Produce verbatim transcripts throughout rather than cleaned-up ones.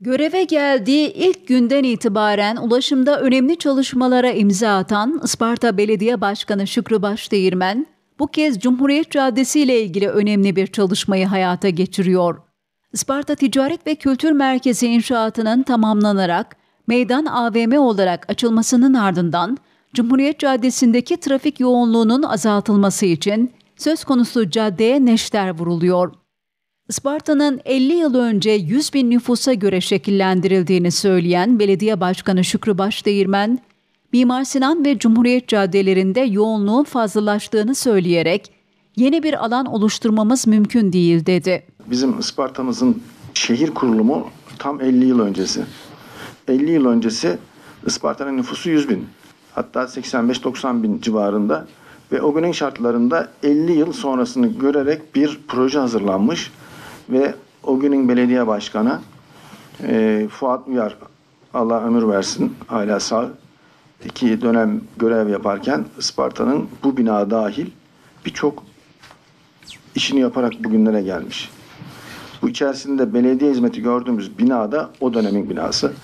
Göreve geldiği ilk günden itibaren ulaşımda önemli çalışmalara imza atan Isparta Belediye Başkanı Şükrü Başdeğirmen, bu kez Cumhuriyet Caddesi ile ilgili önemli bir çalışmayı hayata geçiriyor. Isparta Ticaret ve Kültür Merkezi inşaatının tamamlanarak meydan A V M olarak açılmasının ardından Cumhuriyet Caddesi'ndeki trafik yoğunluğunun azaltılması için söz konusu caddeye neşter vuruluyor. Isparta'nın elli yıl önce yüz bin nüfusa göre şekillendirildiğini söyleyen Belediye Başkanı Şükrü Başdeğirmen, Mimar Sinan ve Cumhuriyet caddelerinde yoğunluğun fazlalaştığını söyleyerek yeni bir alan oluşturmamız mümkün değil dedi. Bizim Isparta'mızın şehir kurulumu tam elli yıl öncesi. elli yıl öncesi Isparta'nın nüfusu yüz bin. Hatta seksen beş doksan bin civarında ve o günün şartlarında elli yıl sonrasını görerek bir proje hazırlanmış ve o günün belediye başkanı e, Fuat Uyar, Allah ömür versin, hala sağ, iki dönem görev yaparken Isparta'nın bu bina dahil birçok işini yaparak bugünlere gelmiş. Bu içerisinde belediye hizmeti gördüğümüz binada o dönemin binası.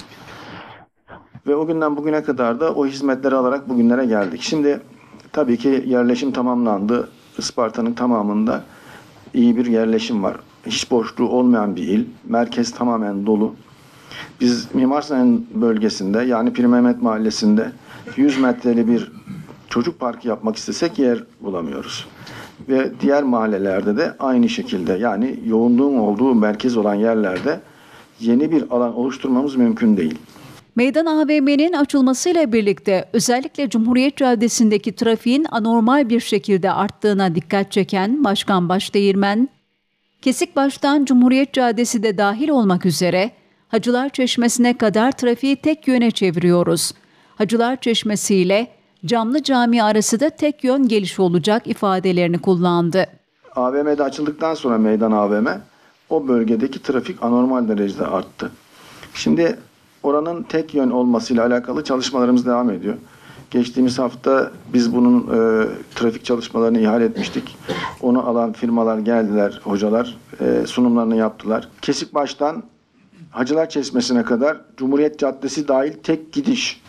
Ve o günden bugüne kadar da o hizmetleri alarak bugünlere geldik. Şimdi tabii ki yerleşim tamamlandı. Isparta'nın tamamında iyi bir yerleşim var. Hiç boşluğu olmayan bir il. Merkez tamamen dolu. Biz Mimar Sinan bölgesinde, yani Pir Mehmet Mahallesi'nde yüz metreli bir çocuk parkı yapmak istesek yer bulamıyoruz. Ve diğer mahallelerde de aynı şekilde, yani yoğunluğun olduğu merkez olan yerlerde yeni bir alan oluşturmamız mümkün değil. Meydan A V M'nin açılmasıyla birlikte özellikle Cumhuriyet Caddesi'ndeki trafiğin anormal bir şekilde arttığına dikkat çeken Başkan Başdeğirmen, Kesikbaş'tan Cumhuriyet Caddesi de dahil olmak üzere Hacılar Çeşmesi'ne kadar trafiği tek yöne çeviriyoruz. Hacılar Çeşmesi ile Camlı Cami arası da tek yön geliş olacak ifadelerini kullandı. A V M'de açıldıktan sonra Meydan A V M, o bölgedeki trafik anormal derecede arttı. Şimdi oranın tek yön olmasıyla alakalı çalışmalarımız devam ediyor. Geçtiğimiz hafta biz bunun e, trafik çalışmalarını ihale etmiştik. Onu alan firmalar geldiler, hocalar e, sunumlarını yaptılar. Kesikbaş'tan Hacılar Çeşmesi'ne kadar Cumhuriyet Caddesi dahil tek gidiş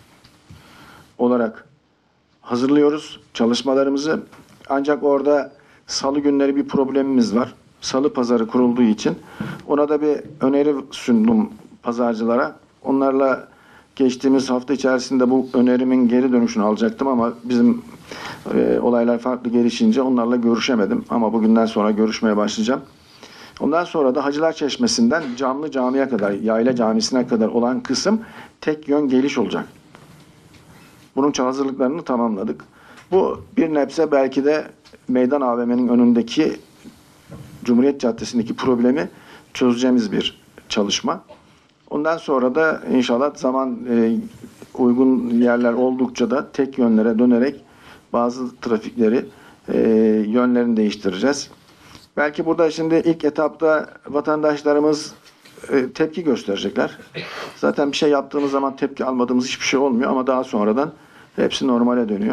olarak hazırlıyoruz çalışmalarımızı. Ancak orada salı günleri bir problemimiz var. Salı pazarı kurulduğu için ona da bir öneri sundum pazarcılara. Onlarla geçtiğimiz hafta içerisinde bu önerimin geri dönüşünü alacaktım ama bizim e, olaylar farklı gelişince onlarla görüşemedim. Ama bugünden sonra görüşmeye başlayacağım. Ondan sonra da Hacılar Çeşmesi'nden Camlı Cami'ye kadar, Yayla Camisi'ne kadar olan kısım tek yön geliş olacak. Bunun hazırlıklarını tamamladık. Bu bir nebze belki de Meydan A V M'nin önündeki Cumhuriyet Caddesi'ndeki problemi çözeceğimiz bir çalışma. Ondan sonra da inşallah zaman e, uygun yerler oldukça da tek yönlere dönerek bazı trafikleri e, yönlerini değiştireceğiz. Belki burada şimdi ilk etapta vatandaşlarımız e, tepki gösterecekler. Zaten bir şey yaptığımız zaman tepki almadığımız hiçbir şey olmuyor ama daha sonradan hepsi normale dönüyor.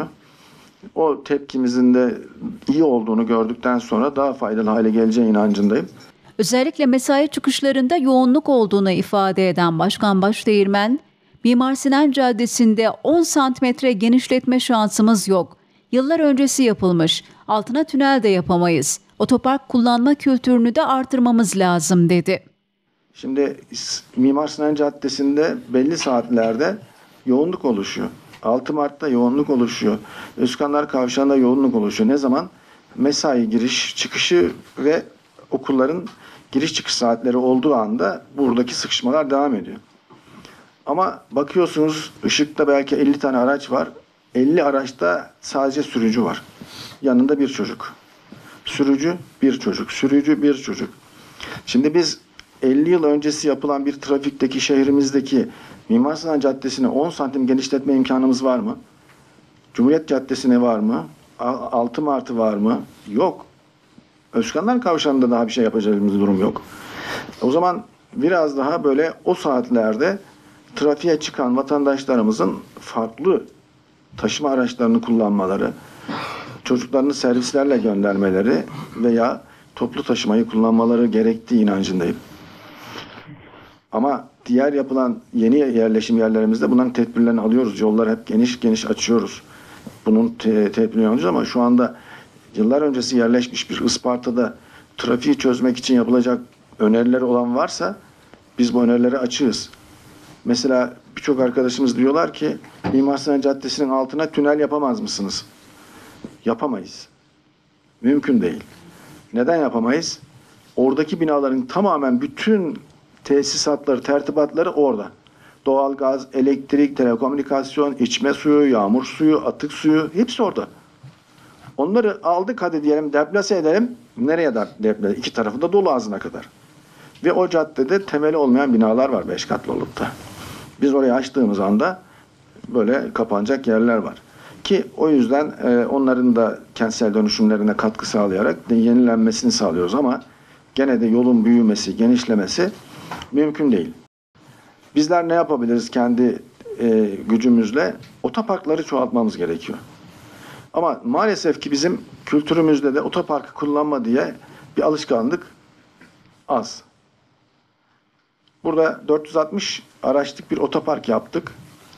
O tepkimizin de iyi olduğunu gördükten sonra daha faydalı hale geleceği inancındayım. Özellikle mesai çıkışlarında yoğunluk olduğunu ifade eden Başkan Başdeğirmen, Mimar Sinan Caddesi'nde on santimetre genişletme şansımız yok. Yıllar öncesi yapılmış, altına tünel de yapamayız. Otopark kullanma kültürünü de artırmamız lazım dedi. Şimdi Mimar Sinan Caddesi'nde belli saatlerde yoğunluk oluşuyor. altı Mart'ta yoğunluk oluşuyor. Özkanlar Kavşağı'nda yoğunluk oluşuyor. Ne zaman? Mesai giriş çıkışı ve okulların giriş çıkış saatleri olduğu anda buradaki sıkışmalar devam ediyor. Ama bakıyorsunuz ışıkta belki elli tane araç var. elli araçta sadece sürücü var. Yanında bir çocuk. Sürücü bir çocuk. Sürücü bir çocuk. Şimdi biz elli yıl öncesi yapılan bir trafikteki şehrimizdeki Mimar Sinan Caddesi'ni on santim genişletme imkanımız var mı? Cumhuriyet Caddesi'ne var mı? altı Mart'ı var mı? Yok. Özkanlar Kavşağı'nda daha bir şey yapacağımız durum yok. O zaman biraz daha böyle o saatlerde trafiğe çıkan vatandaşlarımızın farklı taşıma araçlarını kullanmaları, çocuklarını servislerle göndermeleri veya toplu taşımayı kullanmaları gerektiği inancındayım. Ama diğer yapılan yeni yerleşim yerlerimizde bunların tedbirlerini alıyoruz. Yolları hep geniş geniş açıyoruz. Bunun te tedbirini alıyoruz ama şu anda yıllar öncesi yerleşmiş bir Isparta'da trafiği çözmek için yapılacak önerileri olan varsa biz bu önerileri açığız. Mesela birçok arkadaşımız diyorlar ki Mimar Sinan Caddesi'nin altına tünel yapamaz mısınız? Yapamayız. Mümkün değil. Neden yapamayız? Oradaki binaların tamamen bütün tesisatları, tertibatları orada. Doğalgaz, elektrik, telekomünikasyon, içme suyu, yağmur suyu, atık suyu hepsi orada. Onları aldık hadi diyelim deplase edelim. Nereye deplase? İki tarafı da dolu ağzına kadar. Ve o caddede temeli olmayan binalar var beş katlı olup da. Biz orayı açtığımız anda böyle kapanacak yerler var. Ki o yüzden e, onların da kentsel dönüşümlerine katkı sağlayarak de yenilenmesini sağlıyoruz ama gene de yolun büyümesi, genişlemesi mümkün değil. Bizler ne yapabiliriz kendi e, gücümüzle? Otoparkları çoğaltmamız gerekiyor. Ama maalesef ki bizim kültürümüzde de otoparkı kullanma diye bir alışkanlık az. Burada dört yüz altmış araçlık bir otopark yaptık.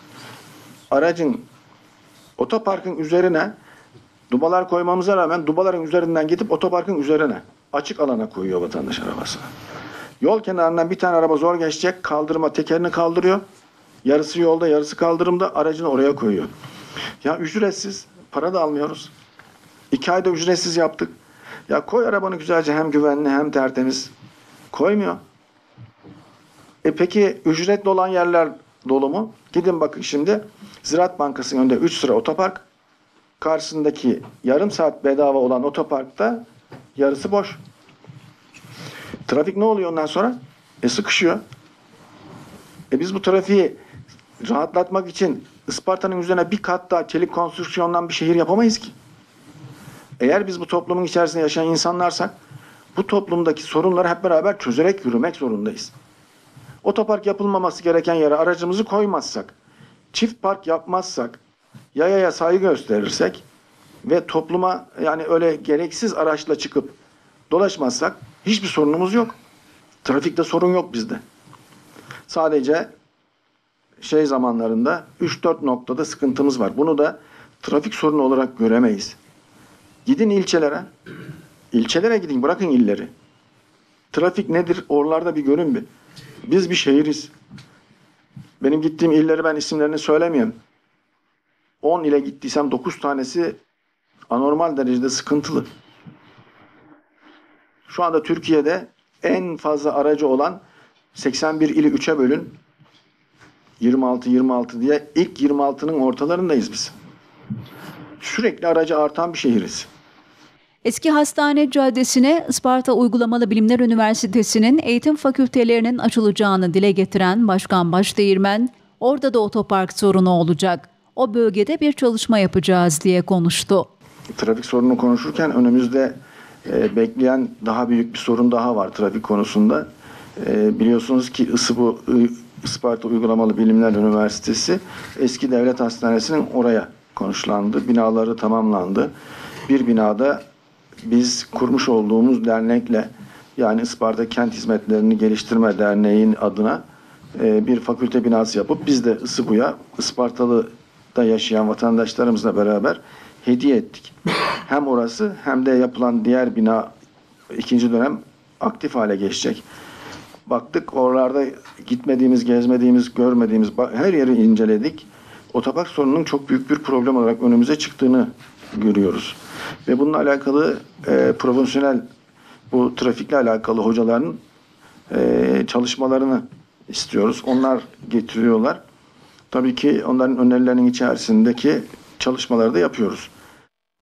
Aracın otoparkın üzerine dubalar koymamıza rağmen dubaların üzerinden gidip otoparkın üzerine açık alana koyuyor vatandaş arabasını. Yol kenarından bir tane araba zor geçecek, kaldırıma tekerini kaldırıyor. Yarısı yolda, yarısı kaldırımda aracını oraya koyuyor. Ya ücretsiz, para da almıyoruz. İki ayda ücretsiz yaptık. Ya koy arabanı güzelce hem güvenli hem tertemiz. Koymuyor. E peki ücretli olan yerler dolu mu? Gidin bakın şimdi. Ziraat Bankası'nın önünde üç sıra otopark. Karşısındaki yarım saat bedava olan otoparkta yarısı boş. Trafik ne oluyor ondan sonra? E sıkışıyor. E biz bu trafiği rahatlatmak için Isparta'nın üzerine bir kat daha çelik konstrüksiyondan bir şehir yapamayız ki. Eğer biz bu toplumun içerisinde yaşayan insanlarsak bu toplumdaki sorunları hep beraber çözerek yürümek zorundayız. Otopark yapılmaması gereken yere aracımızı koymazsak, çift park yapmazsak, yayaya saygı gösterirsek ve topluma yani öyle gereksiz araçla çıkıp dolaşmazsak hiçbir sorunumuz yok. Trafikte sorun yok bizde. Sadece şey zamanlarında üç dört noktada sıkıntımız var. Bunu da trafik sorunu olarak göremeyiz. Gidin ilçelere. İlçelere gidin, bırakın illeri. Trafik nedir? Oralarda bir görün bir. Biz bir şehiriz. Benim gittiğim illeri ben isimlerini söylemeyeyim. on ile gittiysem dokuz tanesi anormal derecede sıkıntılı. Şu anda Türkiye'de en fazla aracı olan seksen bir ili üçe bölün. yirmi altı yirmi altı diye ilk yirmi altının ortalarındayız biz. Sürekli aracı artan bir şehiriz. Eski Hastane Caddesi'ne Isparta Uygulamalı Bilimler Üniversitesi'nin eğitim fakültelerinin açılacağını dile getiren Başkan Başdeğirmen, orada da otopark sorunu olacak. O bölgede bir çalışma yapacağız diye konuştu. Trafik sorunu konuşurken önümüzde e, bekleyen daha büyük bir sorun daha var trafik konusunda. E, biliyorsunuz ki İSİBU, Isparta Uygulamalı Bilimler Üniversitesi eski devlet hastanesinin oraya konuşlandı. Binaları tamamlandı. Bir binada biz kurmuş olduğumuz dernekle yani Isparta Kent Hizmetlerini Geliştirme Derneği'nin adına e, bir fakülte binası yapıp biz de İSİBU'ya Ispartalı'da yaşayan vatandaşlarımızla beraber hediye ettik. Hem orası hem de yapılan diğer bina ikinci dönem aktif hale geçecek. Baktık oralarda gitmediğimiz, gezmediğimiz, görmediğimiz her yeri inceledik. Otopark sorununun çok büyük bir problem olarak önümüze çıktığını görüyoruz. Ve bununla alakalı e, profesyonel bu trafikle alakalı hocaların e, çalışmalarını istiyoruz. Onlar getiriyorlar. Tabii ki onların önerilerinin içerisindeki çalışmaları da yapıyoruz.